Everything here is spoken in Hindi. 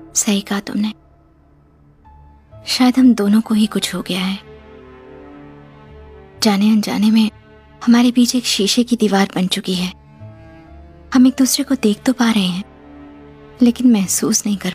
सही कहा तुमने। शायद हम दोनों को ही कुछ हो गया है। जाने अनजाने में हमारे बीच एक शीशे की दीवार बन चुकी है। हम एक दूसरे को देख तो पा रहे हैं, लेकिन महसूस नहीं कर